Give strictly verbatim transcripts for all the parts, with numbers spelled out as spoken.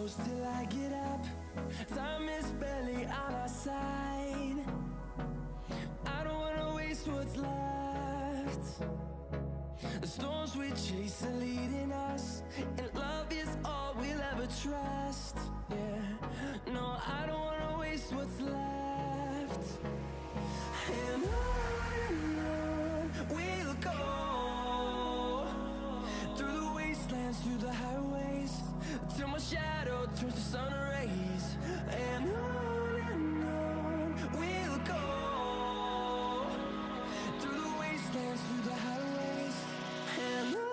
close till I get up. Time is barely on our side. I don't wanna waste what's left. The storms we chase are leading us, and love is all we'll ever trust. Yeah, no, I don't wanna waste what's left. And on and on we'll go, through the wastelands, through the highways, till my shadow turns to sun rays. And on and on we'll go, through the wastelands, through the highways, and on.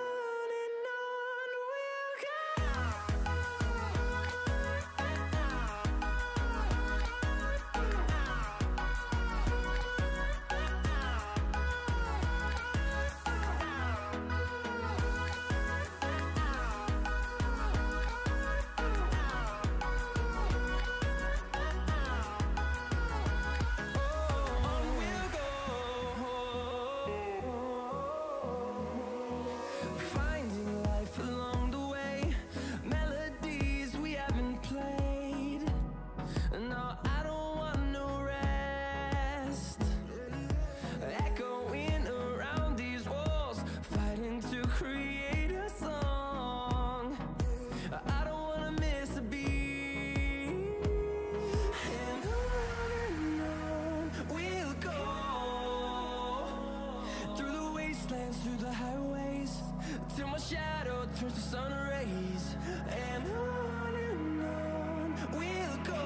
Through the highways, till my shadow turns to sun rays. And on and on we'll go,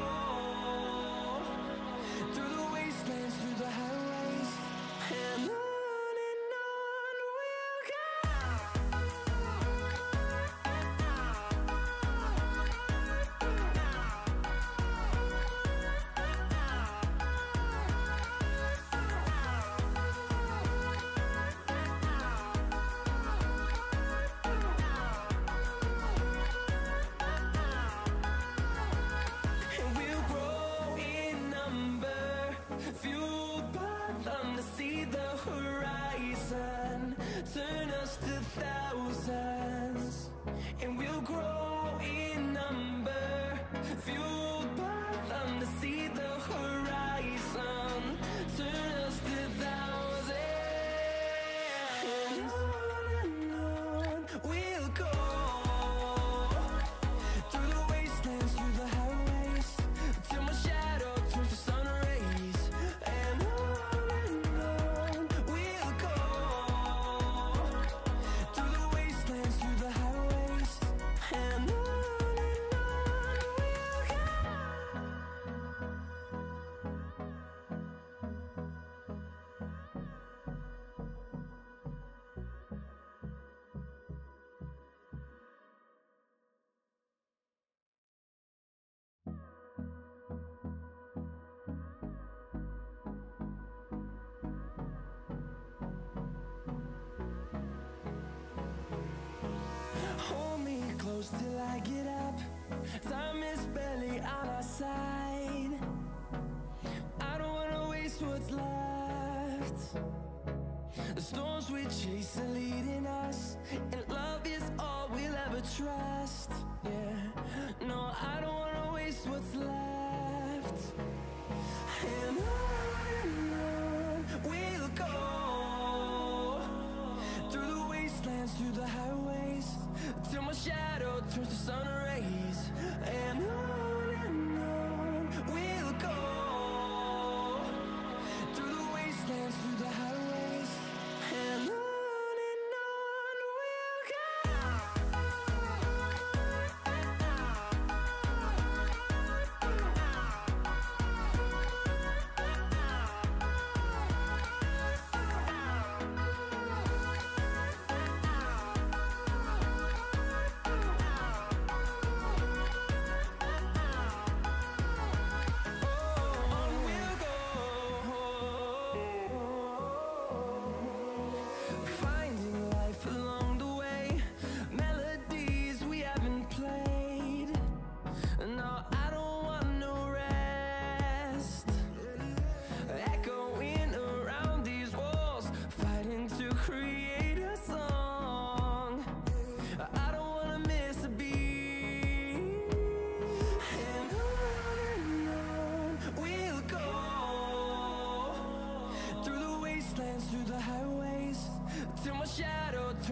through the wastelands, through the highways, and on and on we'll go. Turn us to thousands, and we'll grow in number, fueled by them to see the horizon. Turn us to thousands, and on and on we'll go, through the wastelands, through the highways, till my shadow turns to sun rays. And on and on we'll go, through the wastelands, through the highways, and on and on we'll go. Hold me close till I get up. Time is barely on our side. I don't wanna waste what's left. The storms we chase are leading us, and love is all we'll ever trust. Yeah, no, I don't wanna waste what's left. And on and on we'll go, through the wastelands, through the highways, till my shadow turns to sun rays. And on and on we'll go, through the wastelands, through the highways, and on and on we'll go.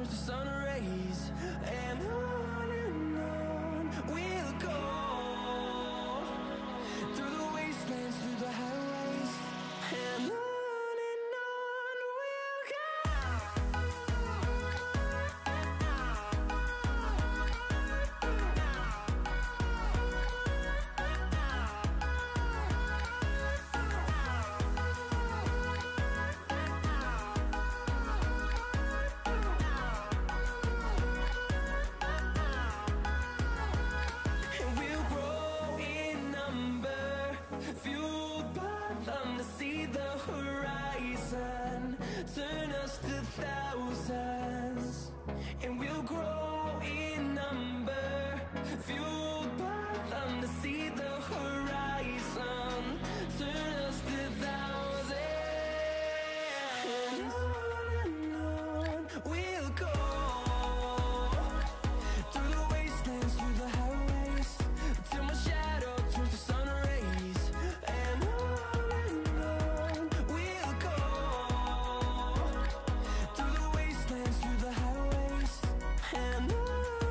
turns to sun rays, and on and on we'll go, through the wastelands, through the highways, and on. Turn us to thousands, and we'll grow in number, fueled by them to see the horizon. Turn us to thousands, and on and on we'll go, through the wastelands, through the highways, till my shadow turns to sun rays, and on and on we'll go, through the wastelands, through the highways, and on and on we'll go.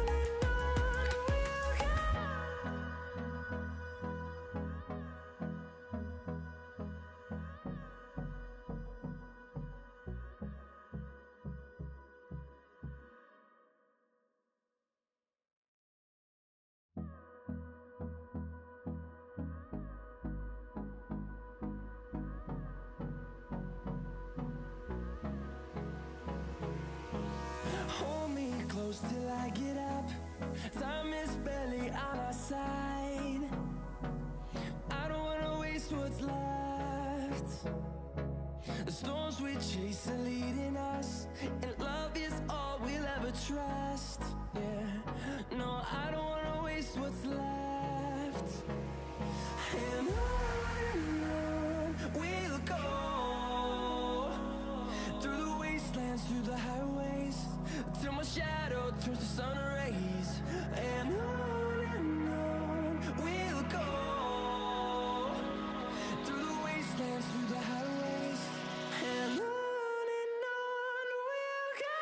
Hold me close till I get up. Time is barely on our side. I don't wanna waste what's left. The storms we chase are leading us, and love is all we'll ever trust. Yeah, no, I don't wanna waste what's left. And on and on we'll go, through the wastelands, through the highways, till my shadow turns to sun rays, and on and on we'll go, through the wastelands, through the highways, and on and on we'll go.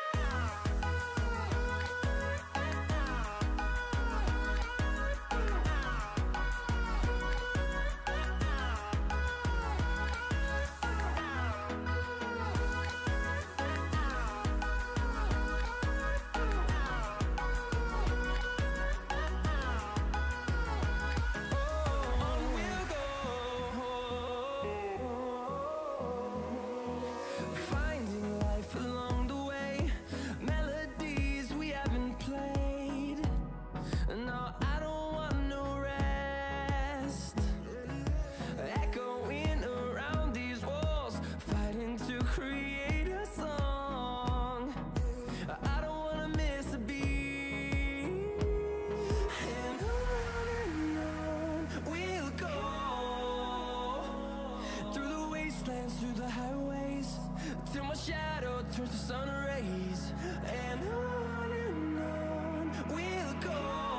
Finding life along the way, melodies we haven't played. No, I don't want no rest. Echoing around these walls, fighting to create a song. I don't wanna miss a beat. And on and on we'll go, through the wastelands, through the highways, till my shadow turns to sun rays, and on and on we'll go,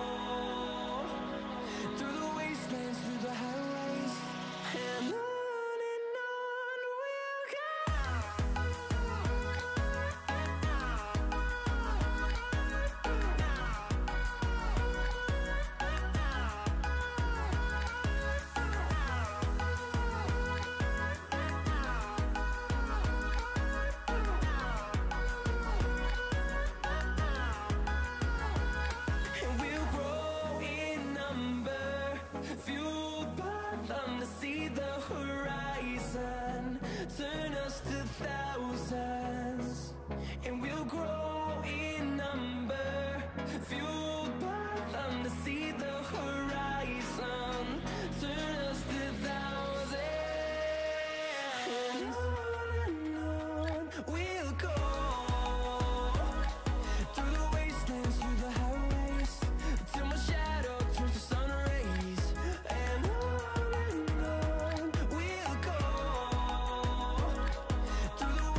through the wastelands, through the highways, and on and on we'll go. And we'll grow in number, fueled by them to see the horizon. Turn us to thousands, and we'll grow in number, fueled by them to see the horizon. Turn us to thousands, and on and on we'll go, through the wastelands, through the highways, till my shadow turns to sun rays, and on and on we'll go, through the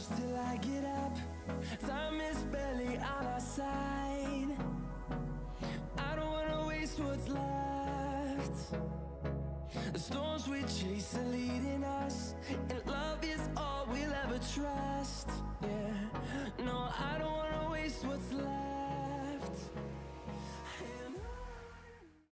till I get up. Time is barely on our side. I don't wanna waste what's left. The storms we chase are leading us, and love is all we'll ever trust. Yeah, no, I don't wanna waste what's left.